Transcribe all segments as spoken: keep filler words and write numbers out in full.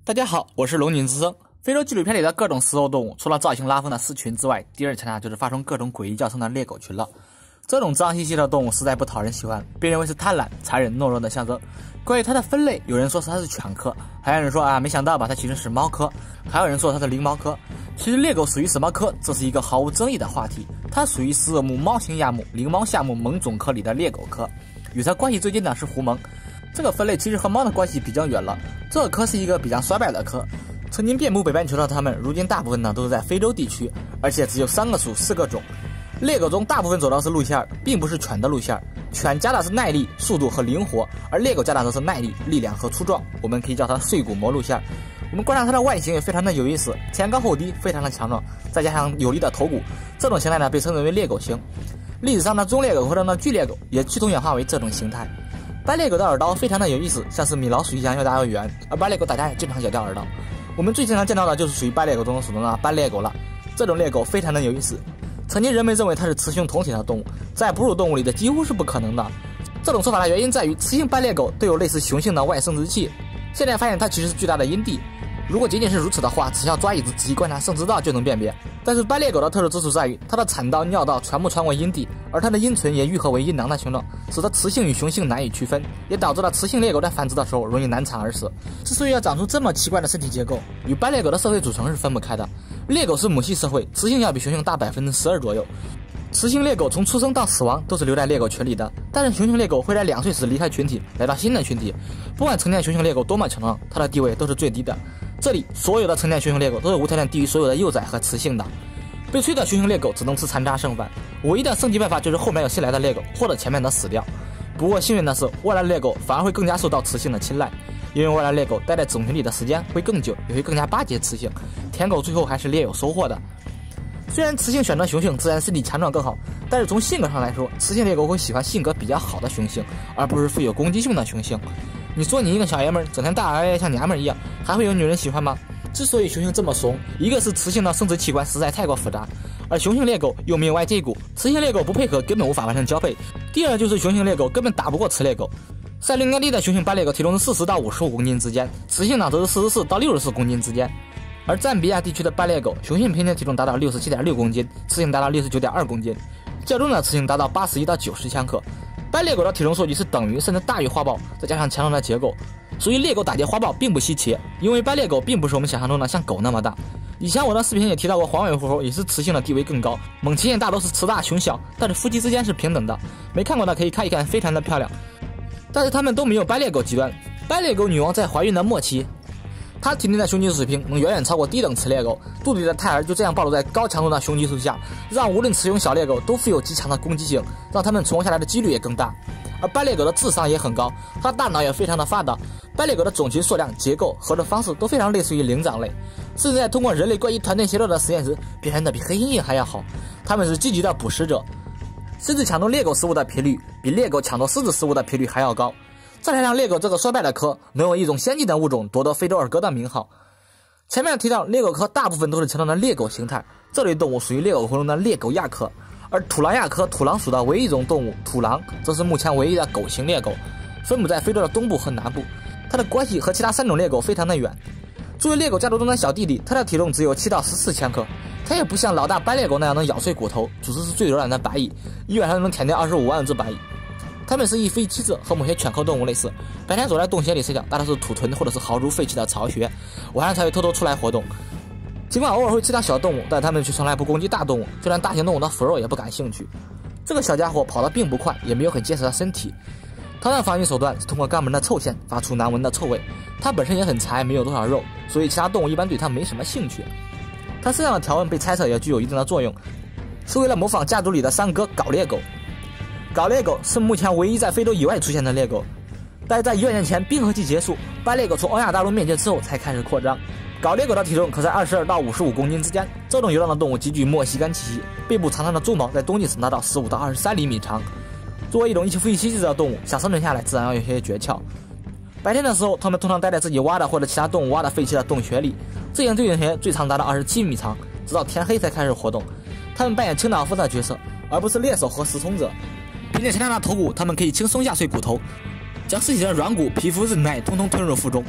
大家好，我是龙井之声。非洲纪录片里的各种食肉动物，除了造型拉风的狮群之外，第二强调就是发出各种诡异叫声的猎狗群了。这种脏兮兮的动物实在不讨人喜欢，被认为是贪婪、残忍、懦弱的象征。关于它的分类，有人说是它是犬科，还有人说啊，没想到把它其实是猫科，还有人说它是灵猫科。其实猎狗属于什么科，这是一个毫无争议的话题。它属于食肉目猫形亚目灵猫下目猛种科里的猎狗科，与它关系最近的是狐獴。这个分类其实和猫的关系比较远了。这个科是一个比较衰败的科，曾经遍布北半球的它们，如今大部分呢都是在非洲地区，而且只有三个属四个种。猎狗中大部分走的是路线，并不是犬的路线。犬加的是耐力、速度和灵活，而猎狗加的则是耐力、力量和粗壮。我们可以叫它碎骨魔路线。我们观察它的外形也非常的有意思，前高后低，非常的强壮，再加上有力的头骨，这种形态呢被称之为猎狗型。历史上的中猎狗或者呢巨猎狗也趋同演化为这种形态。斑鬣狗的耳刀非常的有意思，像是米老鼠一样又大又圆，而斑鬣狗大家也经常咬掉耳刀。我们最经常见到的就是属于斑鬣狗中属的斑鬣狗了。这种猎狗非常的有意思，曾经人们认为它是雌雄同体的动物，在哺乳动物里的几乎是不可能的。这种说法的原因在于雌性斑鬣狗都有类似雄性的外生殖器，现在发现它其实是巨大的阴蒂。如果仅仅是如此的话，只需要抓椅子仔细观察生殖道就能辨别。但是斑鬣狗的特殊之处在于它的产道、尿道全部穿过阴蒂，而它的阴唇也愈合为阴囊的形状，使得雌性与雄性难以区分，也导致了雌性猎狗在繁殖的时候容易难产而死。之所以要长出这么奇怪的身体结构，与斑鬣狗的社会组成是分不开的。猎狗是母系社会，雌性要比雄性大百分之十二左右。雌性猎狗从出生到死亡都是留在猎狗群里的，但是雄性猎狗会在两岁时离开群体，来到新的群体。不管成年雄性猎狗多么强壮，它的地位都是最低的。这里所有的成年雄性猎狗都是无条件低于所有的幼崽和雌性的。被催的雄性猎狗只能吃残渣剩饭，唯一的升级办法就是后面有新来的猎狗或者前面的死掉。不过幸运的是，外来猎狗反而会更加受到雌性的青睐，因为外来猎狗待在种群里的时间会更久，也会更加巴结雌性，舔狗最后还是猎有收获的。虽然雌性选择雄性自然身体强壮更好，但是从性格上来说，雌性猎狗会喜欢性格比较好的雄性，而不是富有攻击性的雄性。你说你一个小爷们儿整天大咧咧像娘们儿一样，还会有女人喜欢吗？之所以雄性这么怂，一个是雌性的生殖器官实在太过复杂，而雄性猎狗又没有外接骨，雌性猎狗不配合根本无法完成交配。第二就是雄性猎狗根本打不过雌猎狗。在林高地的雄性斑鬣狗体重是四十到五十五公斤之间，雌性呢则是四十四到六十四公斤之间。而赞比亚地区的斑鬣狗，雄性平均体重达到六十七点六公斤，雌性达到六十九点二公斤，较重的雌性达到八十一到九十千克。斑鬣狗的体重数据是等于甚至大于花豹，再加上强壮的结构，所以猎狗打劫花豹并不稀奇。因为斑鬣狗并不是我们想象中的像狗那么大。以前我的视频也提到过，黄尾狐猴也是雌性的地位更高，猛禽也大都是雌大雄小，但是夫妻之间是平等的。没看过的可以看一看，非常的漂亮。但是它们都没有斑鬣狗极端。斑鬣狗女王在怀孕的末期，它体内的雄激素水平能远远超过低等雌猎狗，肚子里的胎儿就这样暴露在高强度的雄激素下，让无论雌雄小猎狗都富有极强的攻击性，让它们存活下来的几率也更大。而斑鬣狗的智商也很高，它大脑也非常的发达。斑鬣狗的种群数量、结构、合作方式都非常类似于灵长类，甚至在通过人类关于团队协作的实验时，表现得比黑猩猩还要好。它们是积极的捕食者，甚至抢夺猎狗食物的频率比猎狗抢夺狮子食物的频率还要高。这才让猎狗这个衰败的科能有一种先进的物种夺得非洲二哥的名号。前面提到猎狗科大部分都是强壮的猎狗形态，这类动物属于猎狗科中的猎狗亚科，而土狼亚科土狼属的唯一一种动物土狼，则是目前唯一的狗型猎狗，分布在非洲的东部和南部。它的关系和其他三种猎狗非常的远。作为猎狗家族中的小弟弟，它的体重只有七到十四千克，它也不像老大斑鬣狗那样能咬碎骨头，组织是最柔软的白蚁，一晚上能舔掉二十五万只白蚁。它们是一夫一妻制，和某些犬科动物类似，白天躲在洞穴里睡觉，大多是土豚或者是豪猪废弃的巢穴，晚上才会偷偷出来活动。尽管偶尔会吃点小动物，但它们却从来不攻击大动物，就连大型动物的腐肉也不感兴趣。这个小家伙跑得并不快，也没有很结实的身体。它的防御手段是通过肛门的臭腺发出难闻的臭味。它本身也很柴，没有多少肉，所以其他动物一般对它没什么兴趣。它身上的条纹被猜测也具有一定的作用，是为了模仿家族里的三哥皋猎狗。皋猎狗是目前唯一在非洲以外出现的猎狗，但是在一万年前冰河期结束，斑鬣狗从欧亚大陆灭绝之后才开始扩张。皋猎狗的体重可在二十二到五十五公斤之间。这种游荡的动物极具墨西哥气息，背部长长的鬃毛在冬季时达到十五到二十三厘米长。作为一种一夫一妻制的动物，想生存下来自然要有些诀窍。白天的时候，它们通常待在自己挖的或者其他动物挖的废弃的洞穴里，这些洞穴最长达到二十七米长，直到天黑才开始活动。它们扮演清道夫的角色，而不是猎手和食虫者。凭借强大的头骨，它们可以轻松压碎骨头，将尸体的软骨、皮肤、韧带通通吞入腹中。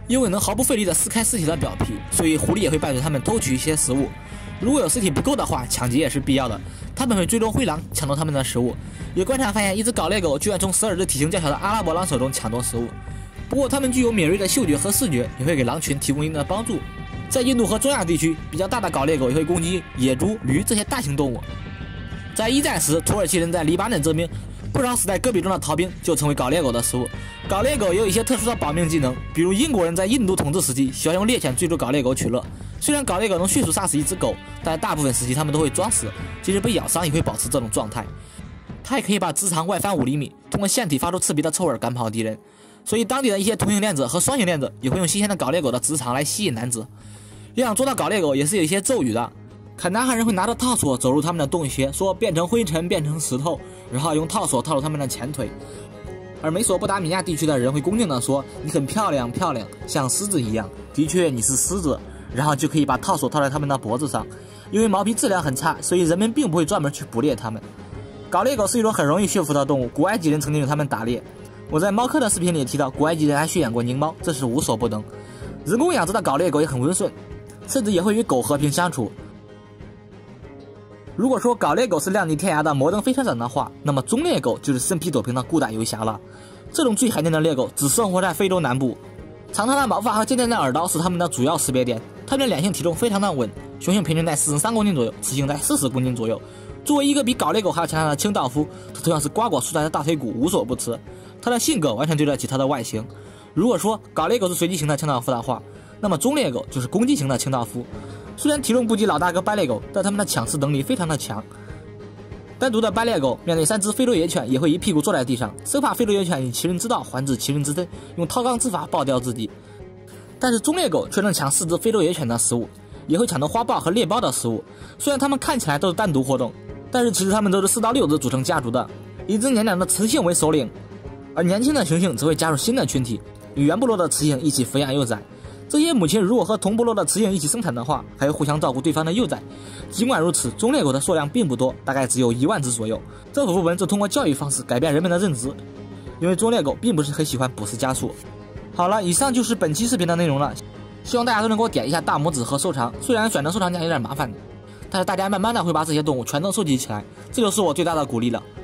因为能毫不费力地撕开尸体的表皮，所以狐狸也会伴随它们偷取一些食物。如果有尸体不够的话，抢劫也是必要的。他们会追踪灰狼，抢夺他们的食物。有观察发现，一只搞猎狗居然从十二只体型较小的阿拉伯狼手中抢夺食物。不过，它们具有敏锐的嗅觉和视觉，也会给狼群提供一定的帮助。在印度和中亚地区，比较大的搞猎狗也会攻击野猪、驴这些大型动物。在一战时，土耳其人在黎巴嫩征兵，不少死在戈壁中的逃兵就成为搞猎狗的食物。搞猎狗也有一些特殊的保命技能，比如英国人在印度统治时期喜欢用猎犬追逐搞猎狗取乐。虽然搞猎狗能迅速杀死一只狗，但大部分时期它们都会装死，即使被咬伤也会保持这种状态。它也可以把直肠外翻五厘米，通过腺体发出刺鼻的臭味赶跑敌人。所以当地的一些同性恋者和双性恋者也会用新鲜的搞猎狗的直肠来吸引男子。要想捉到搞猎狗也是有一些咒语的。坎达哈人会拿着套索走入他们的洞穴，说变成灰尘，变成石头，然后用套索套住他们的前腿。而美索不达米亚地区的人会恭敬地说：“你很漂亮，漂亮，像狮子一样。的确，你是狮子。”然后就可以把套索套在他们的脖子上。因为毛皮质量很差，所以人们并不会专门去捕猎它们。搞猎狗是一种很容易驯服的动物，古埃及人曾经用它们打猎。我在猫科的视频里也提到，古埃及人还驯养过狞猫，这是无所不能。人工养殖的搞猎狗也很温顺，甚至也会与狗和平相处。如果说搞猎狗是浪迹天涯的摩登飞车长的话，那么棕猎狗就是身披斗篷的孤胆游侠了。这种最罕见的猎狗只生活在非洲南部，长长的毛发和尖尖的耳刀是它们的主要识别点。它们的两性体重非常的稳，雄性平均在四十三公斤左右，雌性在四十公斤左右。作为一个比搞猎狗还要强大的清道夫，它同样是瓜果蔬菜的大腿骨，无所不吃。它的性格完全对得起它的外形。如果说搞猎狗是随机型的清道夫的话，那么棕猎狗就是攻击型的清道夫。虽然体重不及老大哥斑鬣狗，但它们的抢食能力非常的强。单独的斑鬣狗面对三只非洲野犬，也会一屁股坐在地上，生怕非洲野犬以其人之道还治其人之身，用掏肛之法爆掉自己。但是棕猎狗却能抢四只非洲野犬的食物，也会抢夺花豹和猎豹的食物。虽然它们看起来都是单独活动，但是其实它们都是四到六只组成家族的，以只年长的雌性为首领，而年轻的雄性则会加入新的群体，与原部落的雌性一起抚养幼崽。这些母亲如果和同部落的雌性一起生产的话，还会互相照顾对方的幼崽。尽管如此，棕猎狗的数量并不多，大概只有一万只左右。政府部门正通过教育方式改变人们的认知，因为棕猎狗并不是很喜欢捕食家畜。好了，以上就是本期视频的内容了，希望大家都能给我点一下大拇指和收藏。虽然选择收藏夹有点麻烦，但是大家慢慢的会把这些动物全都收集起来，这就是我最大的鼓励了。